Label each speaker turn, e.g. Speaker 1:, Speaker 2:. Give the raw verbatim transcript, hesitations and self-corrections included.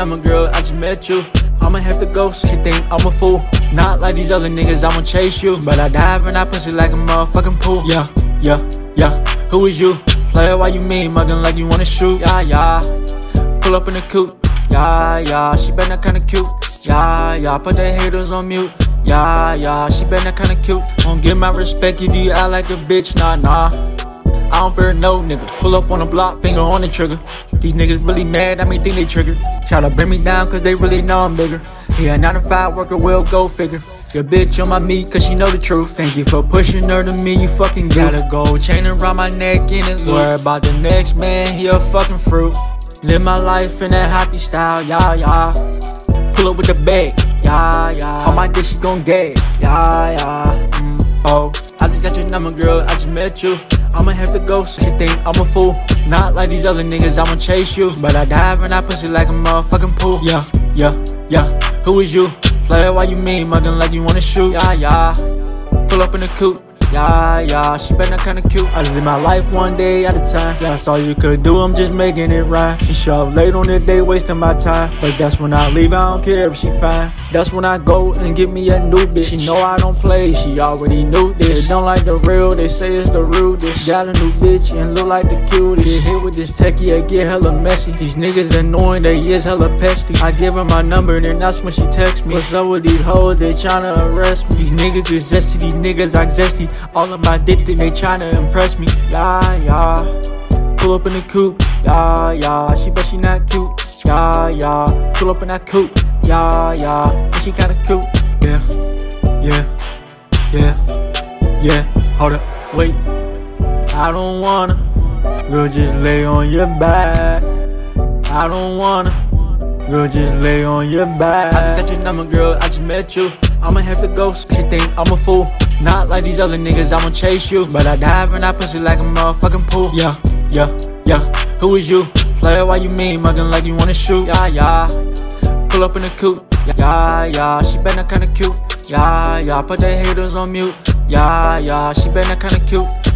Speaker 1: number, girl, I just met you. I'ma have to go, so she think I'm a fool. Not like these other niggas, I'ma chase you. But I dive in that pussy like a motherfucking pool. Yeah, yeah, yeah, who is you? Player, why you mean, mugging like you wanna shoot? Yeah, yeah, pull up in the coupe. Yeah, yeah, she been that kinda cute. Yeah, yeah, put the haters on mute. Yeah, yeah, she been that kinda cute. Won't give my respect if you act like a bitch, nah, nah. I don't fear no nigga. Pull up on the block, finger on the trigger. These niggas really mad, I mean think they triggered. Try to bring me down cause they really know I'm bigger. Yeah, nine to five worker, will go figure. Your bitch on my meat cause she know the truth. Thank you for pushing her to me, you fucking got a gold chain around my neck and it loose. Worry about the next man, he a fucking fruit. Live my life in that happy style, yeah, yeah. Pull up with the bag, yeah, yeah. On my dick she gon' gag, yeah, yeah. Mm, oh, I just got your number, girl, I just met you. I'ma have to go, so she think I'm a fool. Not like these other niggas, I'ma chase you. But I dive in that pussy like a motherfucking pool. Yeah, yeah, yeah, who is you? Player, why you mean, mugging like you wanna shoot? Yeah, yeah, pull up in the coupe. Yeah, yeah, she been that kinda cute. I just live my life one day at a time. Yeah, that's all you could do, I'm just making it rhyme. She show up late on the day, wasting my time. But that's when I leave, I don't care if she fine. That's when I go and get me a new bitch. She know I don't play, she already knew this. They don't like the real, they say it's the rudest. Got a new bitch and look like the cutest. Get hit with this techie, I get hella messy. These niggas annoying, they is hella pesty. I give her my number and then that's when she text me. What's up with these hoes, they tryna arrest me. These niggas is zesty, these niggas are zesty. All of my dick think they tryna impress me. Yeah, yeah, pull up in the coupe. Yeah, yeah, she bet she not cute. Yeah, yeah, pull up in that coupe. Yeah, yeah, and she kinda cute. Yeah, yeah, yeah, yeah, hold up, wait. I don't wanna, girl, just lay on your back. I don't wanna, girl, just lay on your back. I just got your number, girl, I just met you. I'ma have to go, so she think I'm a fool. Not like these other niggas, I'ma chase you. But I dive in that pussy like a motherfucking pool. Yeah, yeah, yeah, who is you? Player, why you mean, mugging like you wanna shoot? Yeah, yeah, pull up in the coupe. Yeah, yeah, she been that kinda cute. Yeah, yeah, put the haters on mute. Yeah, yeah, she been that kinda cute.